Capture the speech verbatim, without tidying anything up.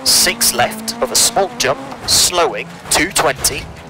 six left of a small jump, slowing, two twenty.